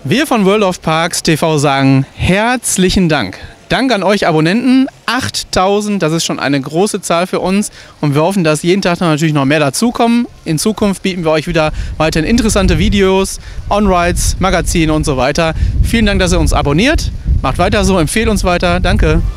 Wir von World of Parks TV sagen herzlichen Dank. Dank an euch Abonnenten, 8000, das ist schon eine große Zahl für uns und wir hoffen, dass jeden Tag natürlich noch mehr dazukommen. In Zukunft bieten wir euch wieder weiterhin interessante Videos, On-Rides, Magazine und so weiter. Vielen Dank, dass ihr uns abonniert. Macht weiter so, empfehlt uns weiter. Danke.